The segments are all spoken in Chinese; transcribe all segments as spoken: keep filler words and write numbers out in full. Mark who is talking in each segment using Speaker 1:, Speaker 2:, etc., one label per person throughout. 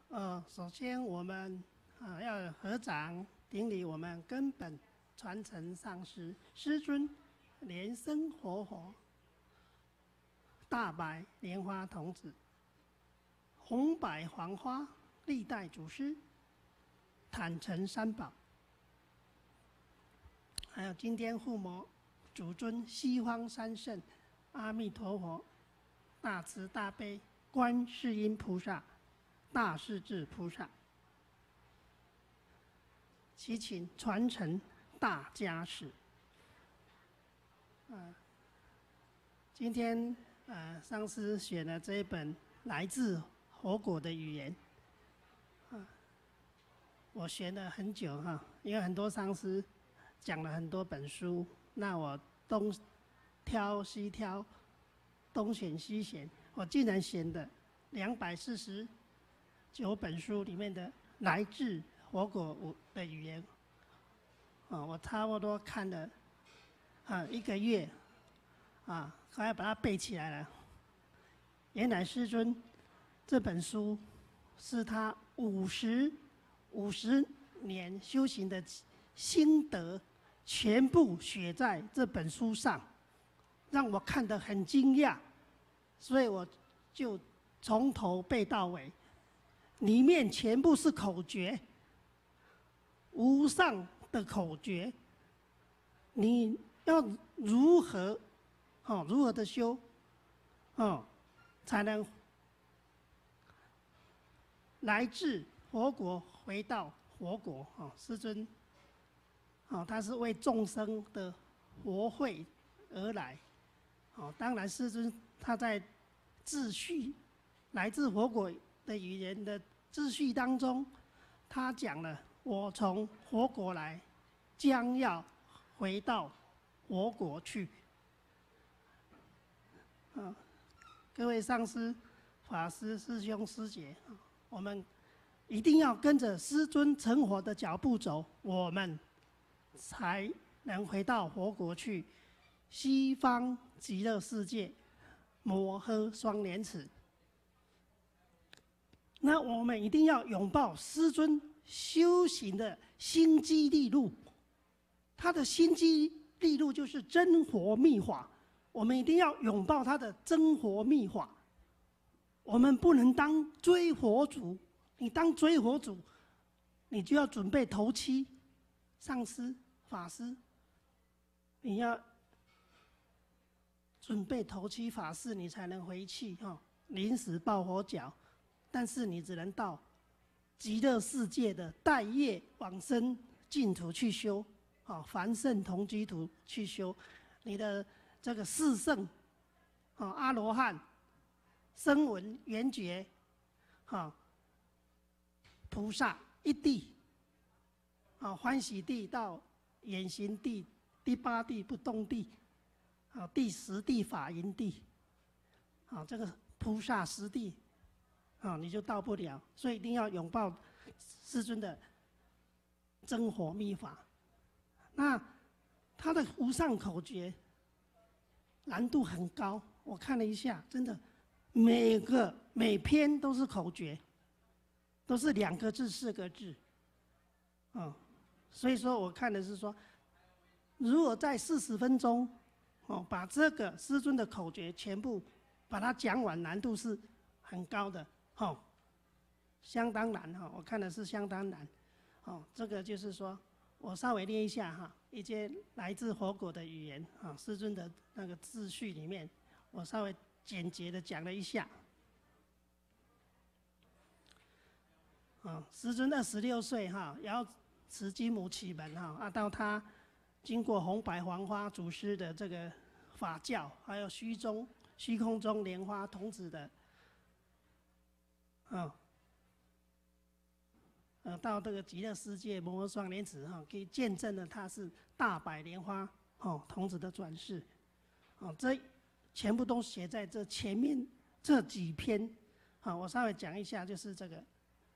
Speaker 1: 呃，首先我们啊要合掌顶礼我们根本传承上师师尊莲生活佛大白莲花童子红白黄花历代祖师坦诚三宝，还有今天护摩主尊西方三圣阿弥陀佛、大慈大悲观世音菩萨、大势至菩萨，祈请传承大加持。呃，今天呃上师选了这一本来自佛国的语言，啊，我选了很久哈，因为很多上师讲了很多本书，那我东挑西挑，东选西选，我竟然选的两百四十九本书里面的来自佛国的语言，啊，我差不多看了啊一个月，啊，快要把它背起来了。原来师尊这本书是他五十五十年修行的心得，全部写在这本书上，让我看得很惊讶，所以我就从头背到尾，里面全部是口诀，无上的口诀，你要如何，哦，如何的修，哦，才能来自佛国回到佛国？哦，师尊，哦，他是为众生的佛慧而来，哦，当然师尊他在秩序来自佛国的语言的秩序当中，他讲了：我从佛国来，将要回到佛国去。啊，各位上师、法师、师兄、师姐，我们一定要跟着师尊成佛的脚步走，我们才能回到佛国去，西方极乐世界，摩诃双莲池。那我们一定要拥抱师尊修行的心机利路，他的心机利路就是真佛密法，我们一定要拥抱他的真佛密法。我们不能当追佛族，你当追佛族，你就要准备头七上师、法师，你要准备头七法事，你才能回去哈，临时抱佛脚。但是你只能到极乐世界的待业往生净土去修，啊，凡圣同居土去修，你的这个四圣，啊，阿罗汉、声闻、缘觉，啊，菩萨一地，啊，欢喜地到眼行地，第八地不动地，啊，第十地法淫地，啊，这个菩萨十地。啊，你就到不了，所以一定要拥抱师尊的真佛密法。那他的无上口诀难度很高，我看了一下，真的每个每篇都是口诀，都是两个字、四个字，啊，所以说我看的是说，如果在四十分钟，哦，把这个师尊的口诀全部把它讲完，难度是很高的。哦，相当难哈，我看的是相当难。哦，这个就是说，我稍微念一下哈，一些来自佛国的语言啊，师尊的那个秩序里面，我稍微简洁的讲了一下。啊，师尊二十六岁哈，遥持金母启门哈，啊，到他经过红白黄花祖师的这个法教，还有虚中虚空中莲花童子的。啊、哦，呃，到这个极乐世界摩诃双莲池哈，可以见证了他是大白莲花哦童子的转世，哦，这全部都写在这前面这几篇，好、哦，我稍微讲一下，就是这个，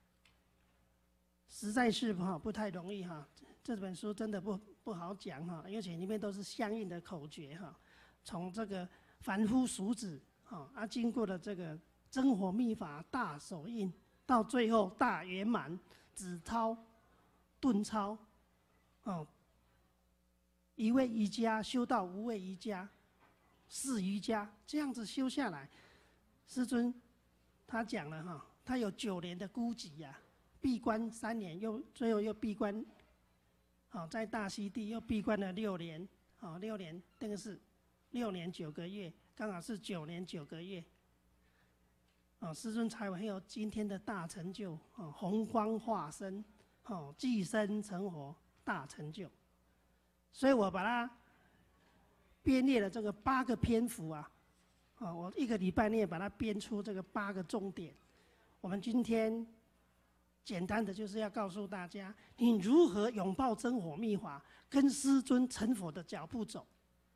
Speaker 1: 实在是哈不太容易哈，这本书真的不不好讲哈，而且里面都是相应的口诀哈，从这个凡夫俗子哈，啊，经过了这个真火密法大手印到最后大圆满，子超、顿超，哦，一味瑜伽修到无畏瑜伽、四瑜伽，这样子修下来，师尊他讲了哈，他有九年的孤寂呀、啊，闭关三年，又最后又闭关，好，在大溪地又闭关了六年，好，六年那个是六年九个月，刚好是九年九个月。哦，师尊才会有今天的大成就，哦，红光化身，哦，寄生成佛大成就。所以我把它编列了这个八个篇幅啊，哦，我一个礼拜内把它编出这个八个重点。我们今天简单的就是要告诉大家，你如何拥抱真火密法，跟师尊成佛的脚步走。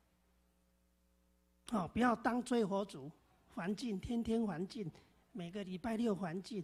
Speaker 1: 哦，不要当追佛族，环境天天环境。每个礼拜六环境，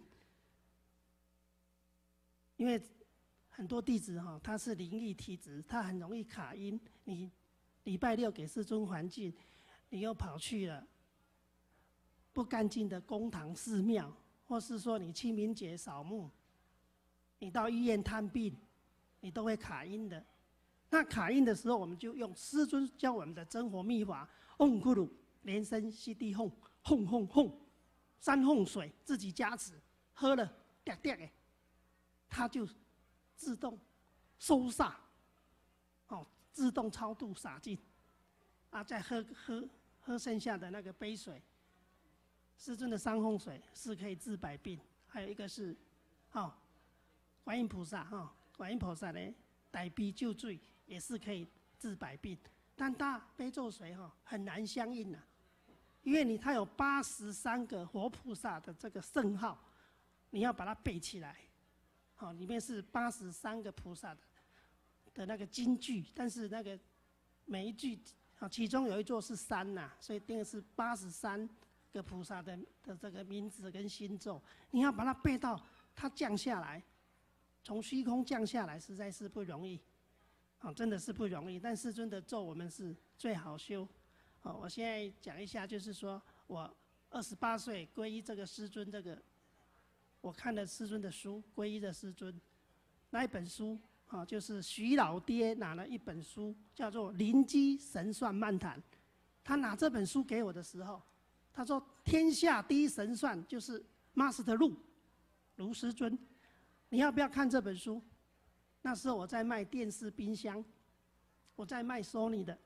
Speaker 1: 因为很多弟子哈，他是灵异体质，他很容易卡音。你礼拜六给师尊环境，你又跑去了不干净的公堂寺庙，或是说你清明节扫墓，你到医院探病，你都会卡音的。那卡音的时候，我们就用师尊教我们的真火密法，嗡咕噜连声悉地哄，哄哄哄。三哄水自己加持，喝了嗲嗲的，它就自动收煞，哦，自动超度洒尽，啊，再喝喝喝剩下的那个杯水，师尊的三哄水是可以治百病，还有一个是，哦，观音菩萨哈、哦，观音菩萨呢，代逼救罪也是可以治百病，但大悲咒水哈、哦、很难相应呐、啊。因为你它有八十三个活菩萨的这个圣号，你要把它背起来，好，里面是八十三个菩萨的的那个金句，但是那个每一句啊，其中有一座是三呐、啊，所以定的是八十三个菩萨的的这个名字跟心咒，你要把它背到它降下来，从虚空降下来，实在是不容易，啊，真的是不容易。但师尊的咒我们是最好修。哦，我现在讲一下，就是说我二十八岁皈依这个师尊，这个我看了师尊的书，皈依的师尊那一本书啊，就是徐老爹拿了一本书，叫做《灵机神算漫谈》。他拿这本书给我的时候，他说：“天下第一神算就是 Master 陆卢师尊，你要不要看这本书？”那时候我在卖电视、冰箱，我在卖 Sony 的。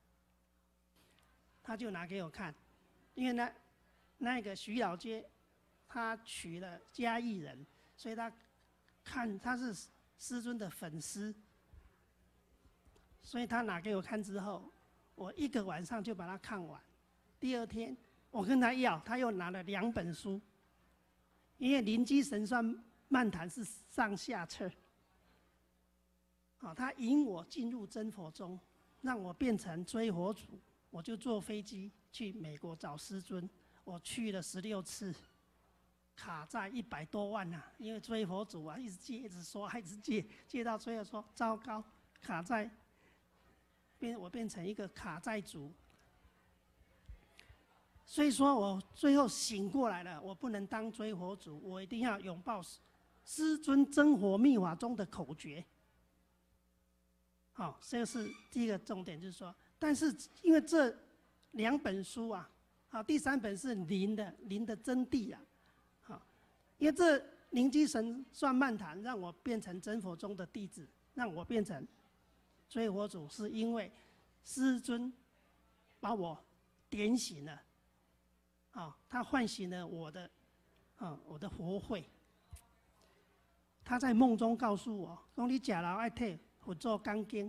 Speaker 1: 他就拿给我看，因为那那个徐老街，他娶了嘉义人，所以他看他是师尊的粉丝，所以他拿给我看之后，我一个晚上就把它看完。第二天我跟他要，他又拿了两本书，因为《灵机神算漫谈》是上下册，好，他引我进入真佛中，让我变成追佛族。我就坐飞机去美国找师尊，我去了十六次，卡在一百多万呐、啊，因为追佛祖啊，一直借，一直刷，一直借，借到最后说糟糕，卡在，变我变成一个卡债族。所以说我最后醒过来了，我不能当追佛祖，我一定要拥抱师尊真火密法中的口诀。好，这个是第一个重点，就是说。但是因为这两本书啊，好，第三本是灵的灵的真谛啊，好，因为这《灵机神算漫谈》让我变成真佛中的弟子，让我变成追佛祖，是因为师尊把我点醒了，啊，他唤醒了我的啊我的活慧。他在梦中告诉我，说你假劳爱退，我做钢筋。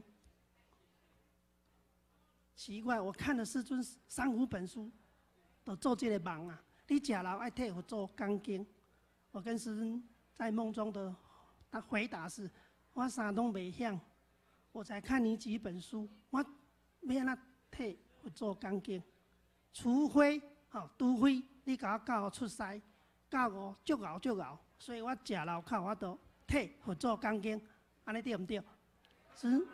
Speaker 1: 奇怪，我看了师尊三五本书，都做这个梦啊！你假劳爱退，我做钢筋。我跟师尊在梦中的他回答是：我啥都没想，我才看你几本书，我没那退我做钢筋。除非哦，除非你甲我教我出师，教我足熬足熬，所以我假劳靠我都退我做钢筋，安尼对唔对？是。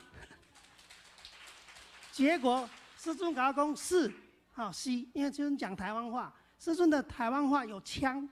Speaker 1: 结果师尊跟我讲是，好是，因为师尊讲台湾话，师尊的台湾话有腔，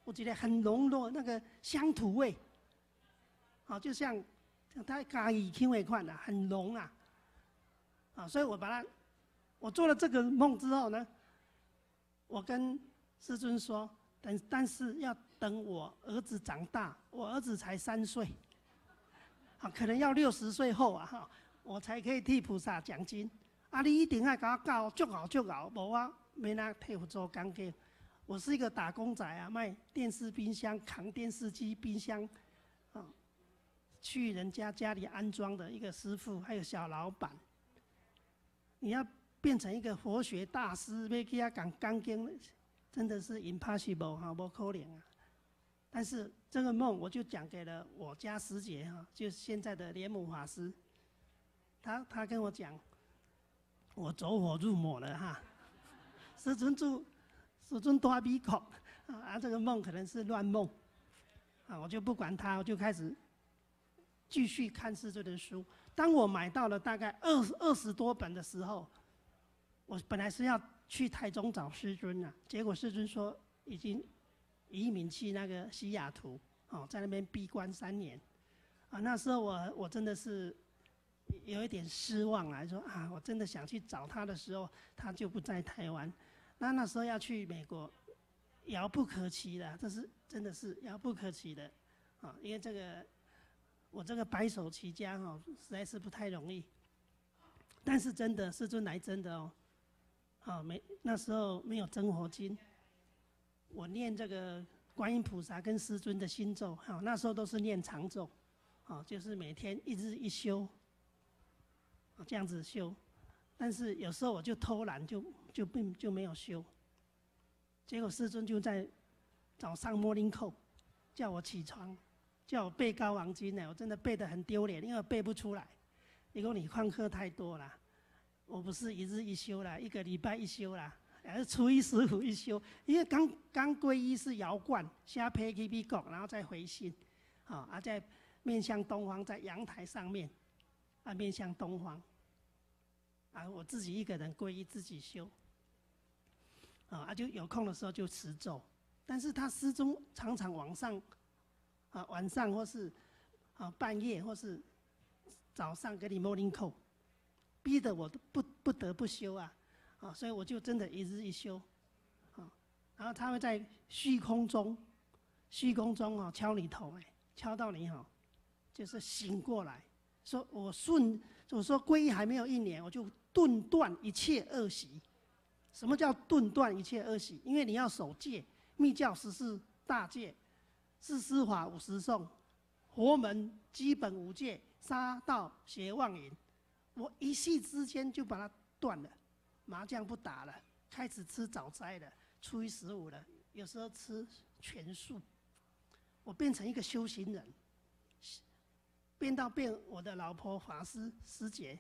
Speaker 1: 我觉得很浓的那个乡土味，好，就像像他嘉义听尾款的，很浓啊，啊，所以我把它，我做了这个梦之后呢，我跟师尊说，等但是要等我儿子长大，我儿子才三岁，啊，可能要六十岁后啊，哈，我才可以替菩萨讲经。啊，你一定要给我教足好足好，无我没那佩服做工课。我是一个打工仔啊，卖电视、冰箱、扛电视机、冰箱，啊，去人家家里安装的一个师傅，还有小老板。你要变成一个佛学大师，要去遐讲钢经，真的是 impossible 哈，不可能啊。但是这个梦我就讲给了我家师姐哈，就是现在的莲母法师，他他跟我讲。我走火入魔了哈，师尊住，师尊大鼻孔啊，这个梦可能是乱梦，啊，我就不管他，我就开始继续看师尊的书。当我买到了大概二二十多本的时候，我本来是要去台中找师尊啊，结果师尊说已经移民去那个西雅图，哦，在那边闭关三年，啊，那时候我我真的是。有一点失望来说啊，我真的想去找他的时候，他就不在台湾。那那时候要去美国，遥不可及的，这是真的是遥不可及的，啊，因为这个我这个白手起家哈，实在是不太容易。但是真的，师尊来真的哦，啊，没那时候没有真佛经，我念这个观音菩萨跟师尊的心咒，哈，那时候都是念长咒，啊，就是每天一日一修。这样子修，但是有时候我就偷懒，就就并就没有修。结果师尊就在早上 morning call 叫我起床，叫我背高王经呢，我真的背得很丢脸，因为我背不出来。结果你旷课太多了，我不是一日一修啦，一个礼拜一修啦，而是初一十五一修。因为刚刚皈依是摇冠，先配 K B 讲，然后再回信，啊，啊在面向东方，在阳台上面，啊面向东方。啊，我自己一个人皈依自己修，啊，就有空的时候就持咒，但是他师宗常常晚上，啊晚上或是啊半夜或是早上给你 morning call， 逼得我不不得不修啊，啊，所以我就真的一日一修，啊，然后他会在虚空中，虚空中哦敲你头哎，敲到你好，就是醒过来，说我顺，我说皈依还没有一年，我就。顿断一切恶习，什么叫顿断一切恶习？因为你要守戒，密教十四大戒，四师法五十颂，佛门基本五戒，杀盗邪妄淫，我一夕之间就把它断了，麻将不打了，开始吃早斋了，初一十五了，有时候吃全素，我变成一个修行人，变到变我的老婆法师师姐。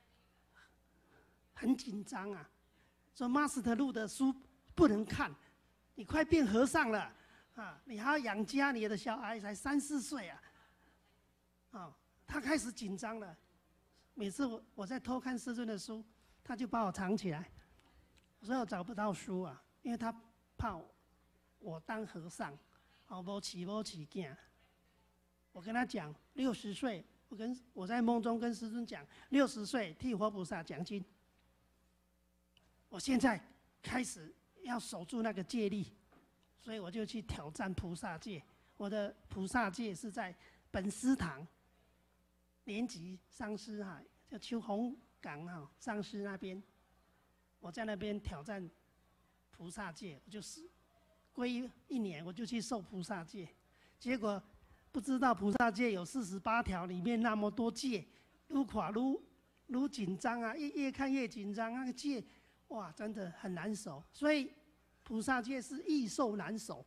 Speaker 1: 很紧张啊，说 Master 录的书不能看，你快变和尚了啊！你还要养家，你的小孩才三四岁啊，啊，他开始紧张了。每次我我在偷看师尊的书，他就把我藏起来，所以我找不到书啊，因为他怕我当和尚，哦，无起无起囝。我跟他讲，六十岁，我跟我在梦中跟师尊讲，六十岁替活菩萨讲经。我现在开始要守住那个戒律，所以我就去挑战菩萨戒。我的菩萨戒是在本师堂莲吉上师哈，就秋红港哈上师那边，我在那边挑战菩萨戒，我就是皈依一年，我就去受菩萨戒。结果不知道菩萨戒有四十八条，里面那么多戒，愈看愈愈紧张啊，越越看越紧张，那个戒。哇，真的很难守，所以菩萨戒是易受难守。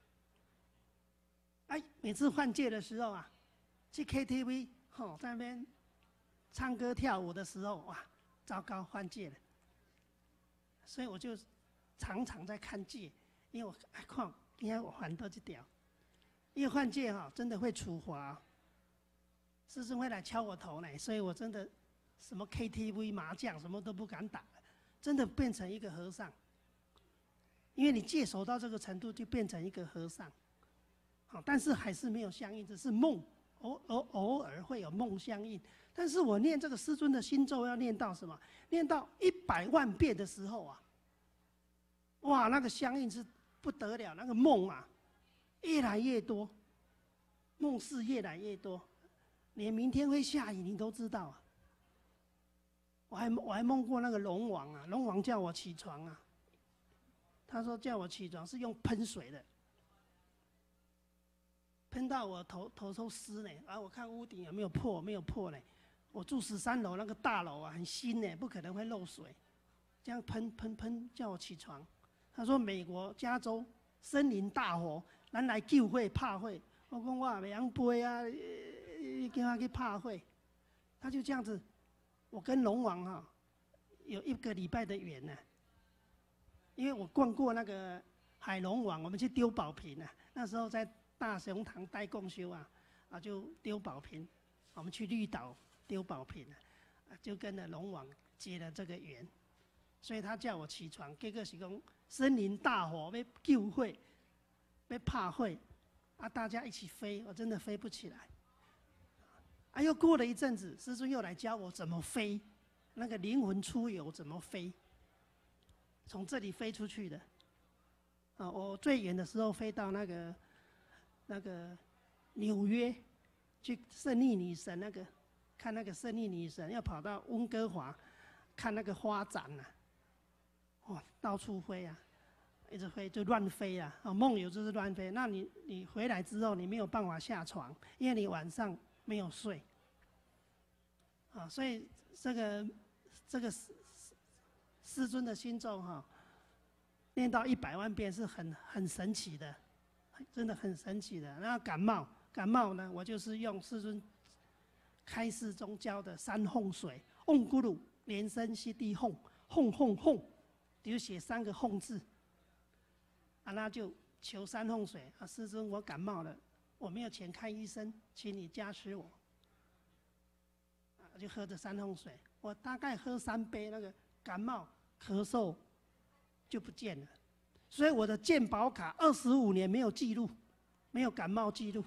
Speaker 1: 哎，每次换戒的时候啊，去 K T V 吼，在那边唱歌跳舞的时候，哇，糟糕，换戒了。所以我就常常在看戒，因为我哎看，因为我还到这条，因为换戒哈，真的会处罚，师尊会来敲我头呢，所以我真的什么 K T V 麻将什么都不敢打。真的变成一个和尚，因为你戒守到这个程度，就变成一个和尚。 好，但是还是没有相应，只是梦，偶偶偶尔会有梦相应。但是我念这个师尊的心咒要念到什么？念到一百万遍的时候啊，哇，那个相应是不得了，那个梦啊，越来越多，梦事越来越多，连明天会下雨你都知道啊。我还我还梦过那个龙王啊，龙王叫我起床啊，他说叫我起床是用喷水的。喷到我头头都湿呢，啊！我看屋顶有没有破，没有破呢。我住十三楼那个大楼啊，很新呢，不可能会漏水。这样喷喷喷，叫我起床。他说美国加州森林大火，咱来救火拍火。我讲我袂晓飞啊，叫他去拍火。他就这样子，我跟龙王哈、啊、有一个礼拜的缘呢、啊。因为我逛过那个海龙王，我们去丢宝瓶啊，那时候在大雄堂待共修啊，啊就丢宝瓶，我们去绿岛丢宝瓶啊，就跟着龙王结了这个缘，所以他叫我起床，结果是讲森林大火要救火，要拍火，啊大家一起飞，我真的飞不起来。啊又过了一阵子，师尊又来教我怎么飞，那个灵魂出游怎么飞，从这里飞出去的。啊，我最远的时候飞到那个。那个纽约去胜利女神那个看那个胜利女神，要跑到温哥华看那个花展呐、啊，哇，到处飞啊，一直飞就乱飞啊，啊，梦游就是乱飞。那你你回来之后，你没有办法下床，因为你晚上没有睡，啊，所以这个这个师师尊的心咒哈、啊，念到一百万遍是很很神奇的。真的很神奇的。那感冒，感冒呢，我就是用师尊开示中教的三哄水，嗡咕噜连声吸地哄，哄哄哄，就写三个哄字。啊，那就求三哄水啊，师尊，我感冒了，我没有钱看医生，请你加持我。啊，就喝着三哄水，我大概喝三杯，那个感冒咳嗽就不见了。所以我的健保卡二十五年没有记录，没有感冒记录。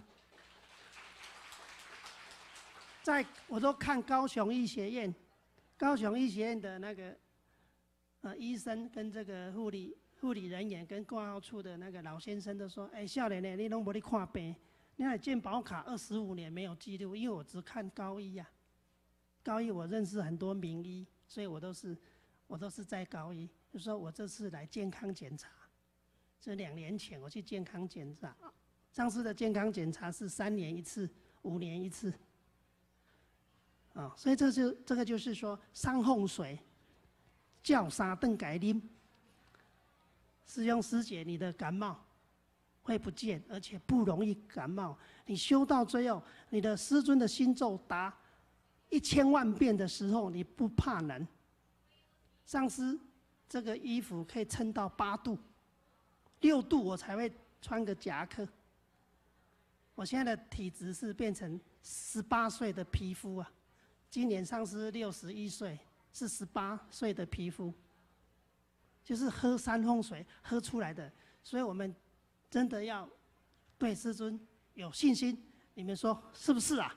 Speaker 1: 在我都看高雄医学院，高雄医学院的那个呃医生跟这个护理护理人员跟挂号处的那个老先生都说：“哎，少年呢，你拢无咧看病，你那健保卡二十五年没有记录，因为我只看高医呀、啊。高医我认识很多名医，所以我都是我都是在高医，就说我这次来健康检查。”这两年前我去健康检查，上次的健康检查是三年一次，五年一次，啊、哦，所以这就这个就是说，三哄水，叫沙邓改啉，师兄师姐，你的感冒会不见，而且不容易感冒。你修到最后，你的师尊的心咒达一千万遍的时候，你不怕冷。上师这个衣服可以撑到八度。六度我才会穿个夹克。我现在的体质是变成十八岁的皮肤啊，今年上师六十一岁，是十八岁的皮肤，就是喝三哄水喝出来的。所以我们真的要对师尊有信心，你们说是不是啊？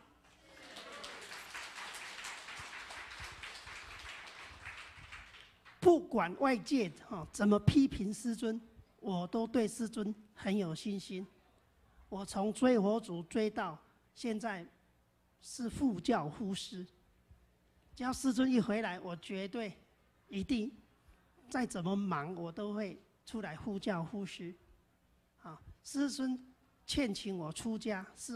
Speaker 1: 不管外界哈怎么批评师尊。我都对师尊很有信心，我从追佛祖追到现在是护教护师，只要师尊一回来，我绝对一定再怎么忙我都会出来护教护师。啊，师尊劝请我出家是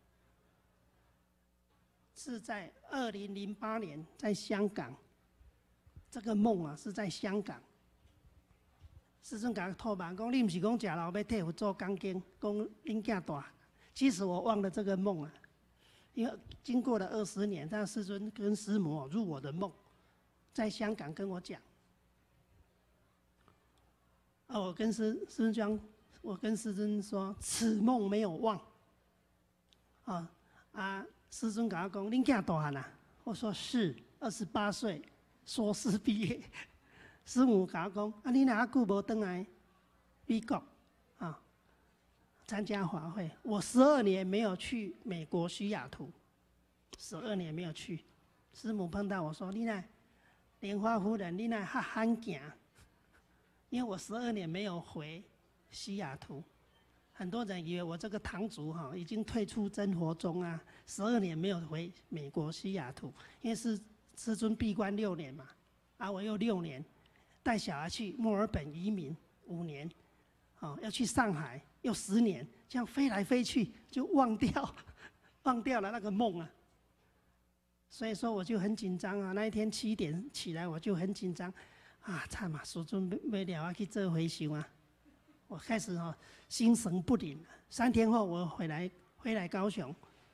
Speaker 1: 是在二零零八年在香港，这个梦啊是在香港。师尊甲我托梦讲，你唔是讲食老要替佛做讲经，讲恁囝大。其实我忘了这个梦了，因为经过了二十年，但师尊跟师母入我的梦，在香港跟我讲。啊，我跟师师尊讲，我跟师尊说，此梦没有忘。啊啊，师尊甲我讲，恁囝大汉啊？我说是，二十八岁，硕士毕业。师母甲我讲：“啊，你哪久无回来美国？啊， 参加法会。我十二年没有去美国西雅图，十二年没有去。师母碰到我说：“你那莲花夫人，你那哈罕行？”因为我十二年没有回西雅图，很多人以为我这个堂族哈已经退出真佛宗啊，十二年没有回美国西雅图，因为是师尊闭关六年嘛，啊我又六年，带小孩去墨尔本移民五年，哦要去上海又十年，这样飞来飞去就忘掉，忘掉了那个梦啊。所以说我就很紧张啊，那一天七点起来我就很紧张。啊，惨嘛！师尊没了啊，去做回修啊。我开始哦，心神不宁。三天后，我回来，回来高雄。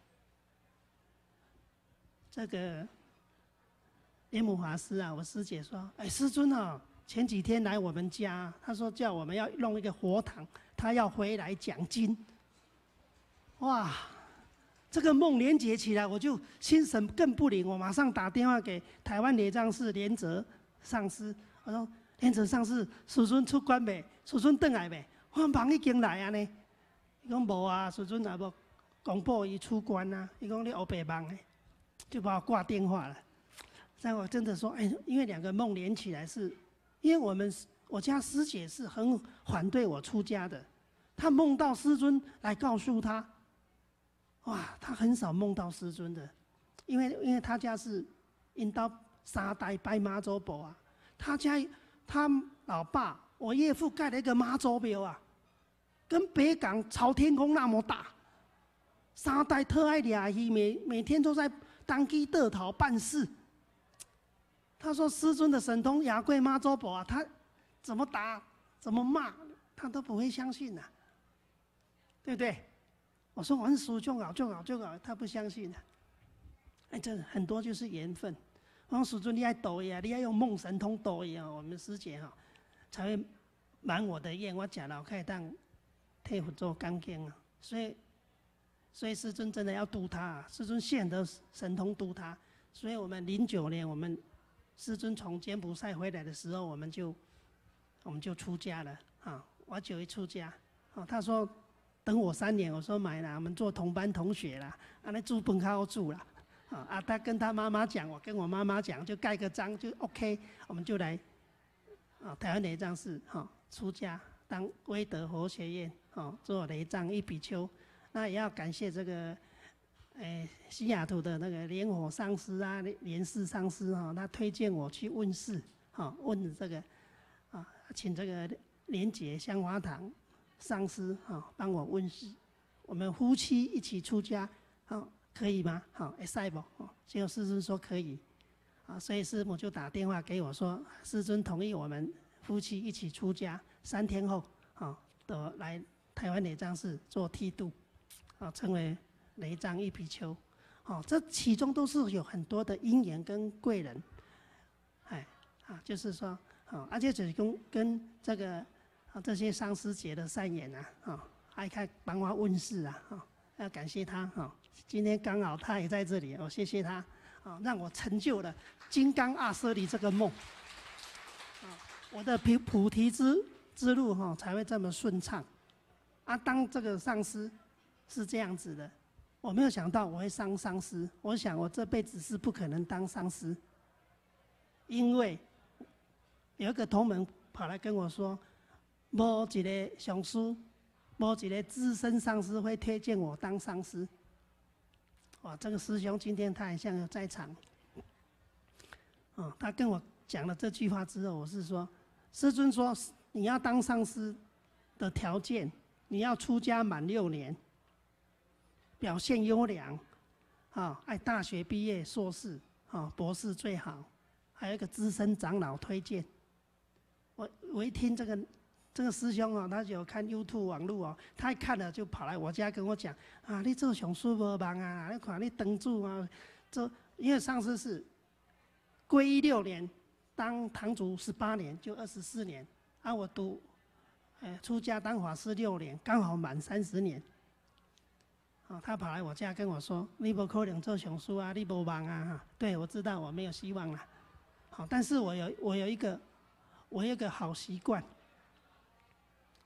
Speaker 1: 这个莲母法师啊，我师姐说：“哎，师尊啊，前几天来我们家，他说叫我们要弄一个佛堂，他要回来讲经。”哇，这个梦连结起来，我就心神更不宁。我马上打电话给台湾莲藏寺莲泽上师。我说：“莲泽上师，师尊出关没？师尊回来没？我忙已经来啊呢。”伊讲无啊，师尊也无公布伊出关啊。伊讲你黑白忙的，就把我挂电话了。所以我真的说，哎，因为两个梦连起来是，因为我们我家师姐是很反对我出家的，她梦到师尊来告诉她，哇，她很少梦到师尊的，因为因为她家是因到三代拜妈祖婆啊。他家他老爸，我岳父盖了一个妈祖庙啊，跟北港朝天宫那么大。三代特爱俩鱼，每每天都在当机得逃办事。他说师尊的神通雅贵妈祖婆啊，他怎么打怎么骂，他都不会相信呐、啊，对不对？我说我师就好就好就好，他不相信啊。哎，这很多就是缘分。我说师尊，你要度呀，你要用梦神通度呀，我们师姐哈才会满我的愿。我讲了，可以当替佛做刚经啊，所以所以师尊真的要度他、啊，师尊现得神通度他。所以我们零九年，我们师尊从柬埔寨回来的时候，我们就我们就出家了啊。我九一出家，啊，他说等我三年，我说买啦，我们做同班同学啦，啊，那住本靠住啦。啊，他跟他妈妈讲，我跟我妈妈讲，就盖个章就 OK， 我们就来啊台湾雷藏寺哈出家当威德佛学院哦做雷藏一比丘。那也要感谢这个诶西雅图的那个莲火上师啊莲氏上师哈，他推荐我去问事哈问这个啊请这个莲姐香华堂上师哈帮我问事，我们夫妻一起出家好。可以吗？好，会使不？哦，结果师尊说可以，啊，所以师母就打电话给我说，师尊同意我们夫妻一起出家，三天后，啊，都来台湾雷藏寺做剃度，啊，成为雷藏一比丘，哦，这其中都是有很多的因缘跟贵人，哎，啊，就是说，啊，而且只跟跟这个啊这些上师结的善缘啊，啊，还看帮我问事啊，啊。要感谢他哈，今天刚好他也在这里，我谢谢他，啊，让我成就了金刚阿舍离这个梦，啊，我的菩菩提之之路哈才会这么顺畅，啊，当这个上师是这样子的，我没有想到我会当上师，我想我这辈子是不可能当上师，因为有一个同门跑来跟我说，无一个上师。某几个资深上师会推荐我当上师，哇！这个师兄今天他好像有在场，哦，他跟我讲了这句话之后，我是说，师尊说你要当上师的条件，你要出家满六年，表现优良，啊、哦，爱大学毕业、硕士，啊、哦，博士最好，还有一个资深长老推荐。我我一听这个。这个师兄哦，他有看 YouTube 网络哦，他一看了就跑来我家跟我讲啊，你做上师无忙啊，你看你登主啊，这因为上师是皈依六年，当堂主十八年，就二十四年，啊，我读，呃，出家当法师六年，刚好满三十年。啊，他跑来我家跟我说，你不可能做上师啊，你无忙啊，哈，对我知道我没有希望了，好，但是我有我有一个我有一个好习惯。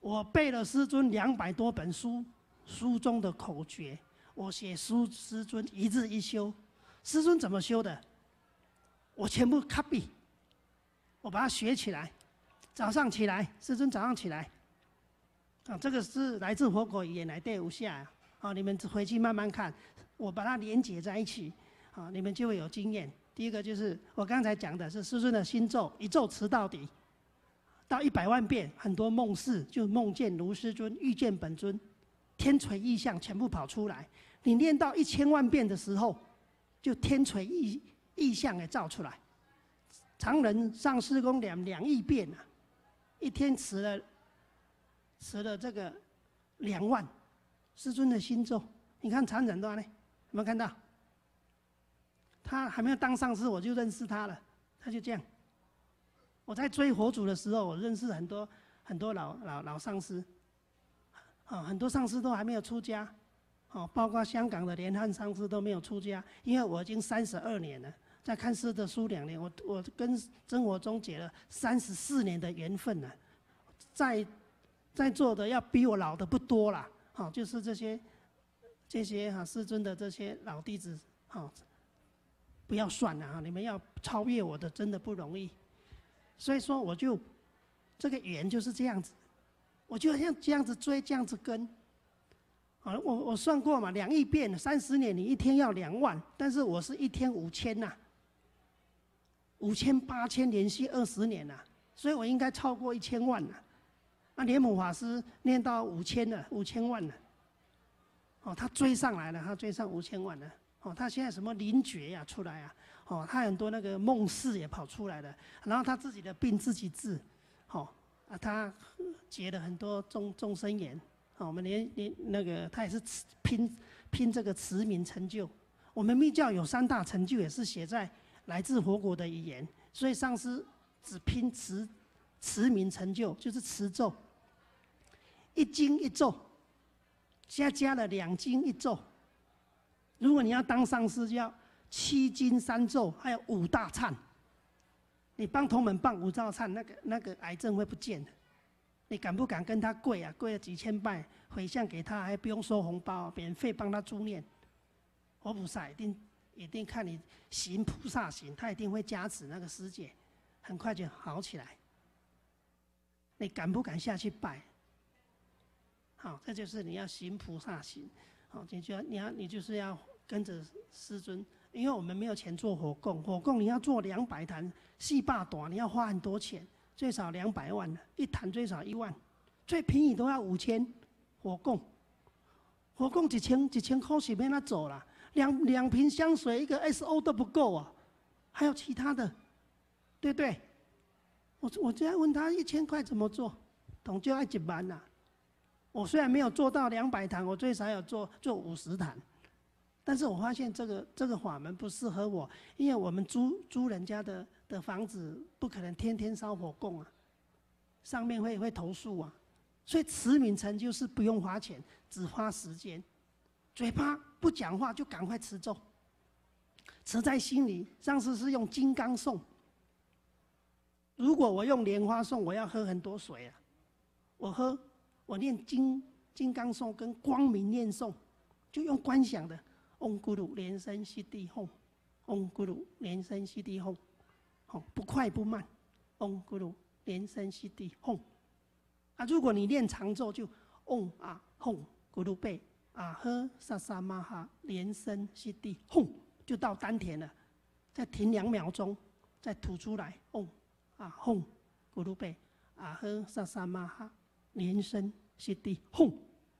Speaker 1: 我背了师尊两百多本书，书中的口诀，我写书师尊一日一修。师尊怎么修的？我全部 copy， 我把它学起来。早上起来，师尊早上起来，啊，这个是来自佛国语言来对无下，啊，你们回去慢慢看，我把它连结在一起，啊，你们就会有经验。第一个就是我刚才讲的是师尊的心咒，一咒持到底，到一百万遍，很多梦事就梦见如师尊、遇见本尊，天垂异象全部跑出来。你念到一千万遍的时候，就天垂异异象给照出来。常人上师公两两亿遍啊，一天持了持了这个两万，师尊的心咒，你看常人多呢，有没有看到？他还没有当上师，我就认识他了，他就这样。我在追佛祖的时候，我认识很多很多老老老上师，啊，很多上师都还没有出家，哦，包括香港的连汉上师都没有出家，因为我已经三十二年了，在看师的书两年，我我跟真火中结了三十四年的缘分了，在在座的要比我老的不多啦，好，就是这些这些哈师尊的这些老弟子，好，不要算了哈，你们要超越我的真的不容易。所以说，我就这个缘就是这样子，我就像这样子追，这样子跟。啊，我我算过嘛，两亿遍，三十年你一天要两万，但是我是一天五千呐，五千八千连续二十年呐，所以我应该超过一千万呐。那莲母法师念到五千了，五千万了，哦，他追上来了，他追上五千万了。哦，他现在什么灵觉呀、啊、出来啊，哦，他很多那个梦事也跑出来了，然后他自己的病自己治，哦，啊，他结了很多众众生缘，哦，我们连连那个他也是拼拼这个持名成就，我们密教有三大成就，也是写在来自佛国的语言，所以上师只拼持持名成就，就是持咒，一经一咒，现在加了两经一咒。如果你要当上师，就要七经三咒，还有五大忏。你帮同门办五大忏，那个那个癌症会不见的。你敢不敢跟他跪啊？跪了几千拜，回向给他，还不用收红包，免费帮他助念。佛菩萨一定一定看你行菩萨行，他一定会加持那个师姐，很快就好起来。你敢不敢下去拜？好，这就是你要行菩萨行。好，你就要你要你就是要跟着师尊，因为我们没有钱做火供，火供你要做两百坛细霸短，你要花很多钱，最少两百万了，一坛最少一万，最便宜都要五千。火供，火供几千几千块是没那走了，两两瓶香水一个 S O 都不够啊，还有其他的，对不对？我我就在问他一千块怎么做，总就要一万呐。我虽然没有做到两百坛，我最少有做做五十坛，但是我发现这个这个法门不适合我，因为我们租租人家的的房子，不可能天天烧火供啊，上面会会投诉啊，所以持名成就是不用花钱，只花时间，嘴巴不讲话就赶快持咒，持在心里。上次是用金刚颂，如果我用莲花颂，我要喝很多水啊，我喝。我念金金刚颂跟光明念诵，就用观想的，嗡咕噜莲生悉地吽，嗡咕噜莲生悉地吽，好，不快不慢，嗡咕噜莲生悉地吽。啊，如果你念长咒，就嗡啊吽咕噜贝啊呵萨萨玛哈莲生悉地吽，就到丹田了，再停两秒钟，再吐出来，嗡啊吽咕噜贝啊呵萨萨玛哈。莲生悉地吽，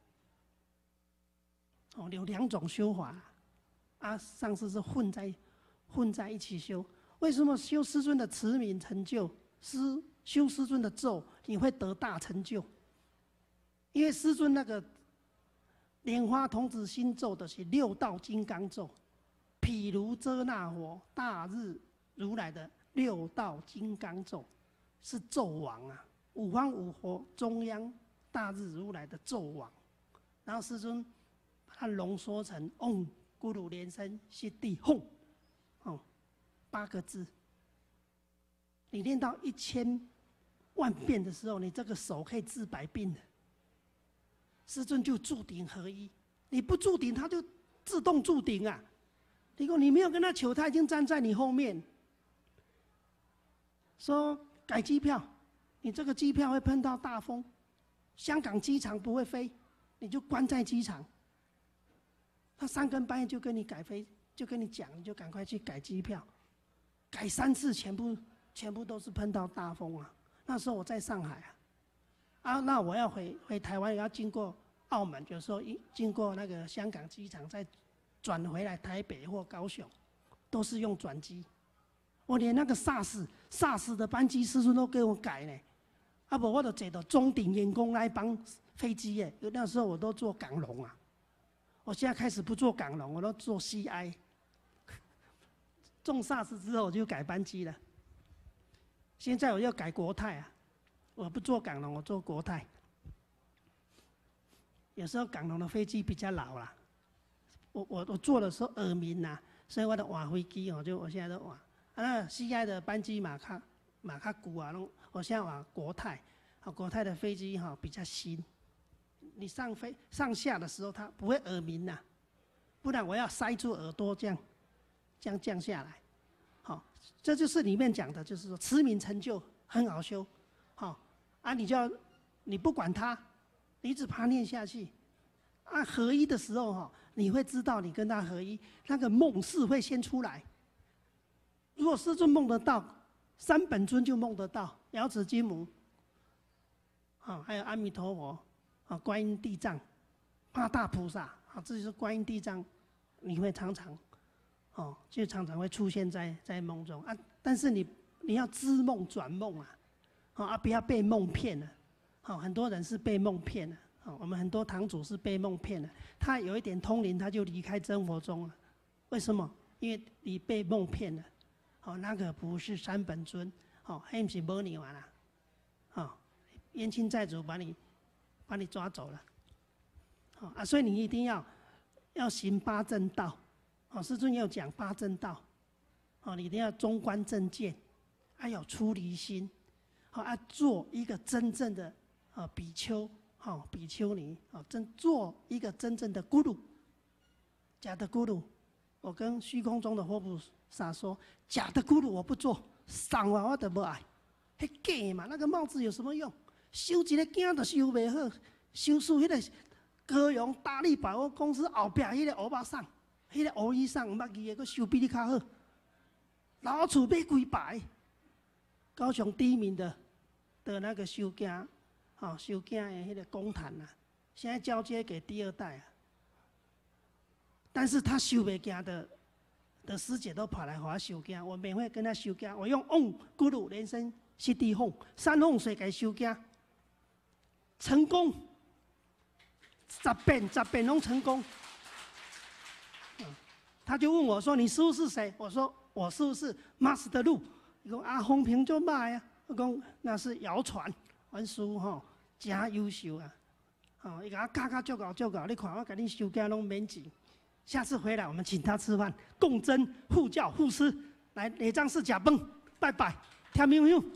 Speaker 1: 哦，有两种修法，啊，上次是混在混在一起修。为什么修师尊的持名成就，师修师尊的咒，你会得大成就？因为师尊那个莲花童子心咒的是六道金刚咒，譬如遮那佛大日如来的六道金刚咒，是咒王啊。五方五佛中央大日如来的咒王，然后师尊把它浓缩成嗡咕噜莲生悉地吽，哦，八个字。你念到一千万遍的时候，你这个手可以治百病的。 师尊就注顶合一。你不注顶，他就自动注顶啊。结果你没有跟他求，他已经站在你后面，说改机票，你这个机票会碰到大风，香港机场不会飞，你就关在机场。他三更半夜就跟你改飞，就跟你讲，你就赶快去改机票。改三次，全部全部都是碰到大风啊！那时候我在上海啊，啊，那我要回回台湾，要经过澳门，有时候一经过那个香港机场，再转回来台北或高雄，都是用转机。我连那个 SARS SARS 的班机师傅都给我改呢，啊不，我都坐到中鼎员工那一班飞机耶。那时候我都坐港龙啊，我现在开始不坐港龙，我都坐 C I。中 SARS 之后我就改班机了。现在我要改国泰啊，我不坐港龙，我坐国泰。有时候港龙的飞机比较老啦。我我我坐的时候耳鸣呐、啊，所以我的换飞机哦，就我现在都换。啊，那 C I 的班机马卡马卡古啊，我现在换国泰，啊，国泰的飞机哈、哦、比较新，你上飞上下的时候它不会耳鸣呐、啊，不然我要塞住耳朵这样，这样降下来，好、哦，这就是里面讲的，就是说持名成就很好修，好、哦，啊，你就要你不管它，你只把它念下去。啊，合一的时候哈，你会知道你跟他合一，那个梦是会先出来。如果师尊梦得到，三本尊就梦得到，瑶池金母，啊，还有阿弥陀佛，啊，观音地藏，八大菩萨，啊，这就是观音地藏，你会常常，哦，就常常会出现在在梦中啊。但是你你要知梦转梦啊，啊，不要被梦骗了，好，很多人是被梦骗了。哦，我们很多堂主是被梦骗了，他有一点通灵，他就离开真佛宗了。为什么？因为你被梦骗了。哦，那个不是三本尊，哦，那不是魔女丸啦，哦，冤亲债主把你把你抓走了。哦啊，所以你一定要要行八正道。哦，师尊也有讲八正道。哦，你一定要中观正见，还有出离心，好、哦、啊，做一个真正的啊比丘。好、哦，比丘尼，哦，真做一个真正的咕噜，假的咕噜。我跟虚空中的活菩萨说，假的咕噜我不做，上话我都不爱。迄假嘛，那个帽子有什么用？修一个镜都修袂好，修出迄个高雄大力百货公司后壁迄个欧巴桑，迄个乌衣裳唔捌记个，佫修比你较好。老厝买几排，高雄第一名的的那个修镜。哦，修镜的迄个公坛啊，现在交接给第二代啊。但是他修袂镜的的师姐都跑来给我修镜，我免费跟他修镜，我用嗡咕噜连声西地哄三哄水给修镜，成功，十遍十遍拢成功。嗯，他就问我说：“你师父是谁？”我说：“我师父是马斯德路。”伊讲啊，风评就歹啊，我讲那是谣传。阮师父吼真优秀啊，吼伊甲我教教足够足够，你看我甲你收惊拢免钱。下次回来我们请他吃饭，共斟互教互吃，来内藏式假崩，拜拜，听没有？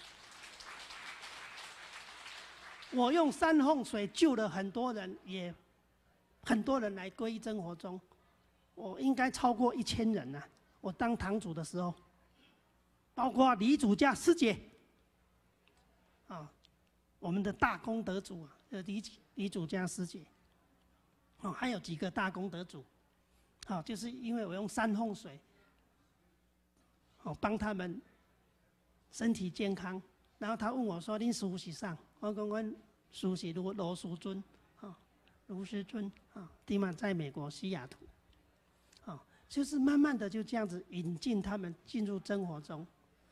Speaker 1: 我用三哄水救了很多人，也很多人来皈依真佛宗，我应该超过一千人啊！我当堂主的时候，包括李主家师姐，啊。我们的大功德主啊，呃，李李主家师姐，哦，还有几个大功德主，好、哦，就是因为我用三哄水，哦，帮他们身体健康。然后他问我说：“恁师父是啥？”我讲：“阮师父是罗罗师尊，哦，卢师尊啊，地嘛在美国西雅图，哦，就是慢慢的就这样子引进他们进入真佛宗。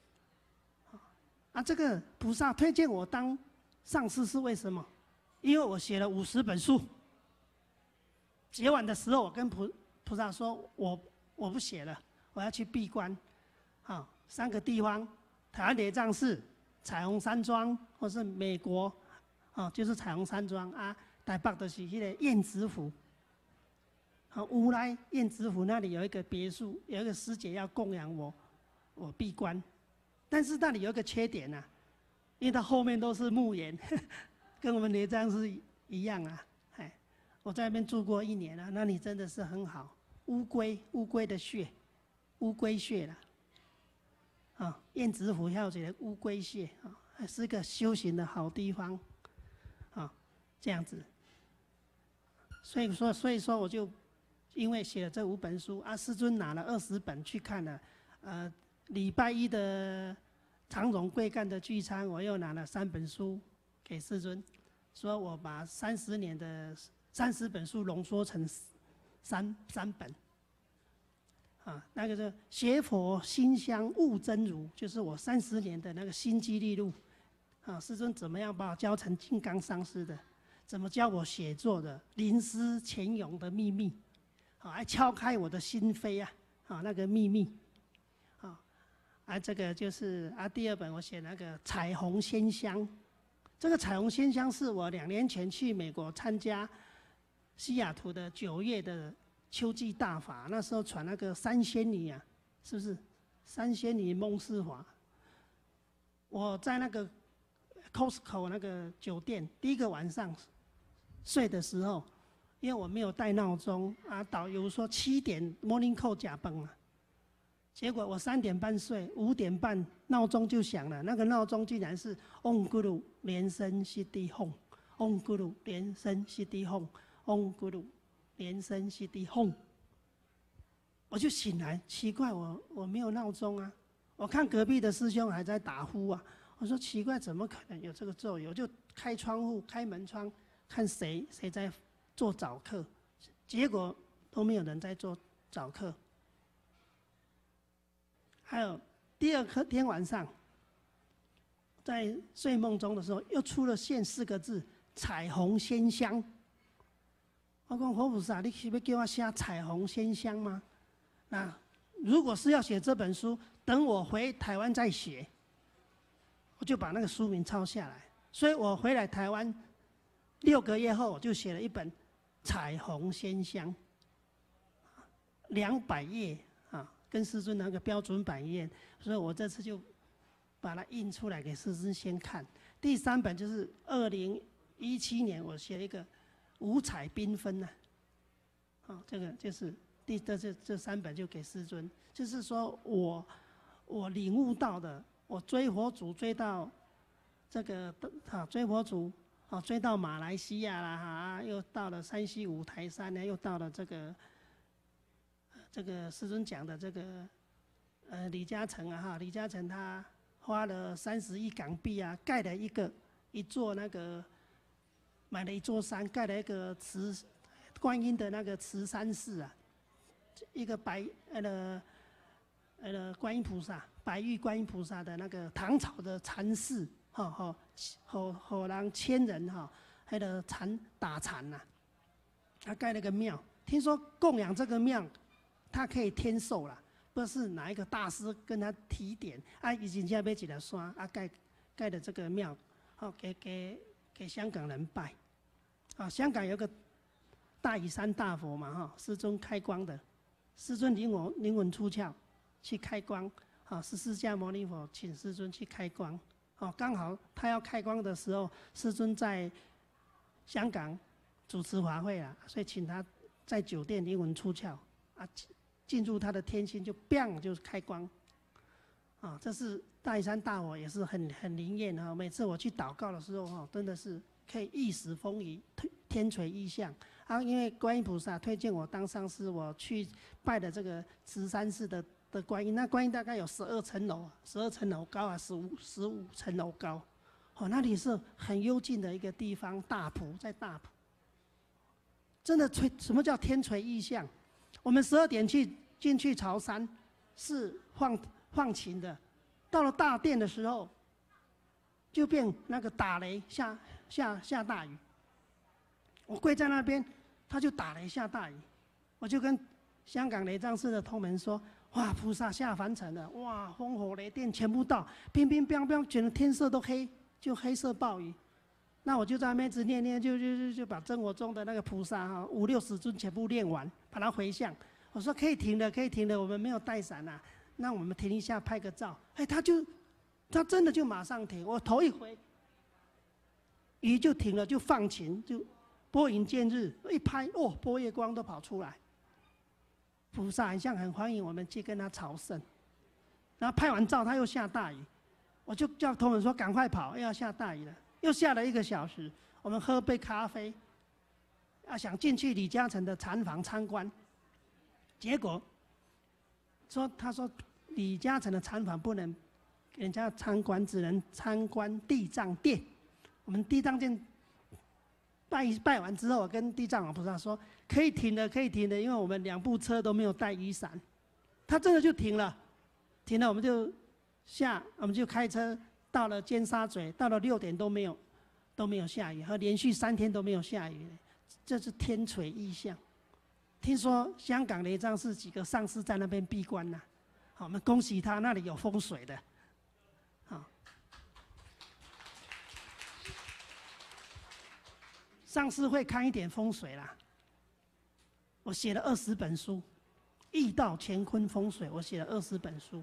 Speaker 1: 啊，这个菩萨推荐我当上师是为什么？因为我写了五十本书。写完的时候，我跟菩菩萨说：“我我不写了，我要去闭关。好、哦，三个地方：台湾雷藏寺、彩虹山庄，或是美国，哦，就是彩虹山庄啊。台北就是迄个燕子府。好、哦，乌来燕子府那里有一个别墅，有一个师姐要供养我，我闭关。但是那里有一个缺点啊。”因为它后面都是墓园，跟我们雷藏寺一样啊， 我在那边住过一年了，那里真的是很好。乌龟，乌龟的穴，乌龟穴啦。啊，燕子府还有这个乌龟穴啊，还是个修行的好地方。啊，这样子。所以说，所以说我就因为写了这五本书，啊，师尊拿了二十本去看了，呃，礼拜一的长荣贵干的聚餐，我又拿了三本书给师尊，说我把三十年的三十本书浓缩成三三本。啊，那个是学佛心香悟真如，就是我三十年的那个心机历录。啊，师尊怎么样把我教成金刚上师的？怎么教我写作的？临师潜泳的秘密，啊，还敲开我的心扉啊，啊，那个秘密，啊，啊，这个就是啊，第二本我写那个彩虹仙香，这个彩虹仙香是我两年前去美国参加西雅图的九月的秋季大法，那时候传那个三仙女啊，是不是？三仙女梦世华，我在那个 Costco 那个酒店第一个晚上睡的时候，因为我没有带闹钟啊，导游说七点 morning call 假崩了，结果我三点半睡，五点半闹钟就响了，那个闹钟竟然是 Om Guru 连声 Siddhi Home，Om Guru 连声 Siddhi Home，Om Guru 连声 Siddhi Home， 我就醒来，奇怪，我我没有闹钟啊，我看隔壁的师兄还在打呼啊。我说奇怪，怎么可能有这个咒语？我就开窗户、开门窗，看谁谁在做早课，结果都没有人在做早课。还有第二天晚上，在睡梦中的时候，又出了现四个字“彩虹仙香”。我讲佛菩萨，你是要叫我写彩虹仙香吗？那如果是要写这本书，等我回台湾再写。我就把那个书名抄下来，所以我回来台湾六个月后，我就写了一本《彩虹仙香》，两百页啊，跟师尊那个标准版一样，所以我这次就把它印出来给师尊先看。第三本就是二零一七年我写了一个五彩缤纷呐，啊，这个就是第这这这三本就给师尊，就是说我我领悟到的。我追佛祖追到这个啊，追佛祖啊，追到马来西亚啦哈，又到了山西五台山呢，又到了这个这个师尊讲的这个呃李嘉诚啊哈，李嘉诚他花了三十亿港币啊，盖了一个一座那个买了一座山，盖了一个慈观音的那个慈山寺啊，一个白呃呃观音菩萨。白玉观音菩萨的那个唐朝的禅寺，哈哈，好好人千人哈，还有禅打禅呐，他盖了个庙，听说供养这个庙，他可以天寿啦，不知道是哪一个大师跟他提点，啊，已经要买一个山，啊盖盖的这个庙，好给给给香港人拜，啊，香港有个大屿山大佛嘛哈，师尊开光的，师尊灵魂灵魂出窍去开光。啊，是释迦牟尼佛请师尊去开光，哦，刚好他要开光的时候，师尊在香港主持法会啊，所以请他在酒店灵魂出窍，啊，进入他的天心就 biang 就开光，啊，这是大屿山大佛也是很很灵验啊，每次我去祷告的时候哈，真的是可以一时风靡，天垂异象。啊，因为观音菩萨推荐我当上师，我去拜的这个慈山寺的。的观音，那观音大概有十二层楼，十二层楼高啊，十五十五层楼高，哦，那里是很幽静的一个地方，大埔在大埔，真的垂什么叫天垂异象？我们十二点去进去朝山是放放晴的，到了大殿的时候，就变那个打雷下下下大雨。我跪在那边，他就打雷下大雨，我就跟香港雷藏寺的同门说。哇！菩萨下凡尘了，哇！烽火雷电全部到，乒乒乓乓，觉得天色都黑，就黑色暴雨。那我就在那边一直念念，就就就就把真我中的那个菩萨哈五六十尊全部念完，把它回向。我说可以停了，可以停了，我们没有带伞啊，那我们停一下拍个照。哎，他就他真的就马上停，我头一回，雨就停了，就放晴，就拨云见日，一拍哦，波月光都跑出来。菩萨很像很欢迎我们去跟他朝圣。然后拍完照，他又下大雨，我就叫同仁说赶快跑，又要下大雨了，又下了一个小时。我们喝杯咖啡，啊，想进去李嘉诚的禅房参观，结果说他说李嘉诚的禅房不能给人家参观，只能参观地藏殿。我们地藏殿拜拜完之后，我跟地藏王菩萨说可以停了，可以停了，因为我们两部车都没有带雨伞。他真的就停了，停了我们就下，我们就开车到了尖沙咀，到了六点都没有。都没有下雨，和连续三天都没有下雨，这是天垂异象。听说香港雷藏寺几个上师在那边闭关呢、啊，好，我们恭喜他，那里有风水的。好，上师会看一点风水啦。我写了二十本书，易道乾坤风水，我写了二十本书。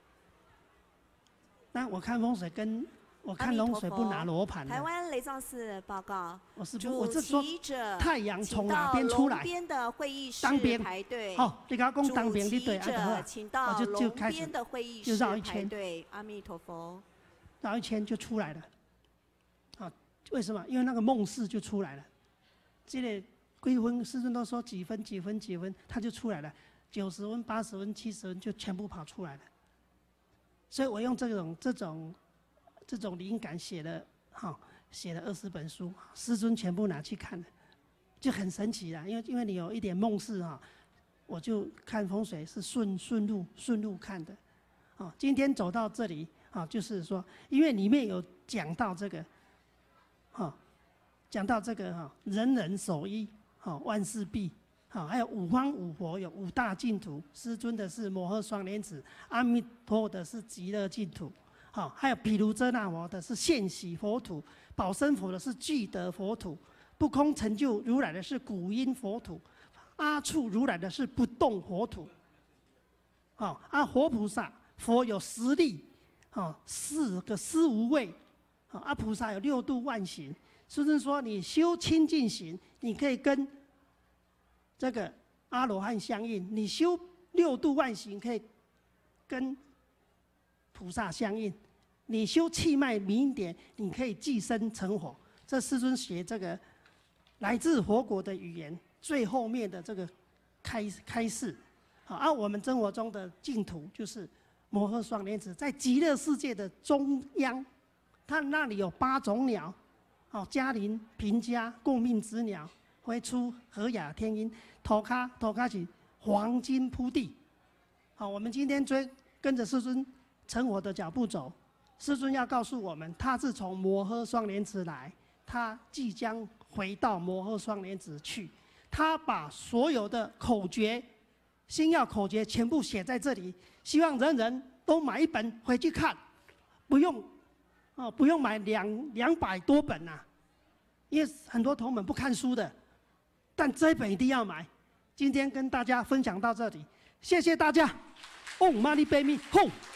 Speaker 1: 那我看风水跟。我看龙水不拿罗盘。
Speaker 2: 台湾雷藏寺报告，
Speaker 1: 我是我是说太阳从哪边出来？
Speaker 2: 边的会议室排队。
Speaker 1: 好，你刚刚讲当兵的对，
Speaker 2: 啊，请到龙边的会议室
Speaker 1: 绕一圈。
Speaker 2: 对，阿弥陀佛。
Speaker 1: 绕一圈就出来了。啊，为什么？因为那个梦室就出来了。这个归分师尊都说几分几分几分，他就出来了，九十分、八十分、七十分就全部跑出来了。所以我用这种这种。这种灵感写了，哈，写了二十本书，师尊全部拿去看了，就很神奇啦。因为因为你有一点梦事哈，我就看风水是顺顺路顺路看的，啊，今天走到这里啊，就是说，因为里面有讲到这个，哈，讲到这个哈，人人守一，哈，万事毕，哈，还有五方五佛有五大净土，师尊的是摩诃双莲子，阿弥陀佛的是极乐净土。好，还有毗卢遮那佛的是现喜佛土，宝生佛的是具德佛土，不空成就如来的是古音佛土，阿处如来的是不动佛土。好，啊，活菩萨佛有十力，好，四个思无畏，好，阿菩萨有六度万行。师尊说，你修清净行，你可以跟这个阿罗汉相应；你修六度万行，可以跟菩萨相应。你修气脉明点，你可以寄生成火。这师尊写这个来自佛国的语言，最后面的这个开开示。好，而、啊、我们生活中的净土就是摩诃双莲子，在极乐世界的中央，它那里有八种鸟，好，嘉陵、平家、共命之鸟，会出和雅天音，头卡头卡起黄金铺地。好，我们今天追跟着师尊成佛的脚步走。师尊要告诉我们，他是从摩诃双莲池来，他即将回到摩诃双莲池去。他把所有的口诀、星耀口诀全部写在这里，希望人人都买一本回去看，不用哦，不用买两两百多本啊，因为很多同门不看书的，但这一本一定要买。今天跟大家分享到这里，谢谢大家。唵嘛呢叭咪吽。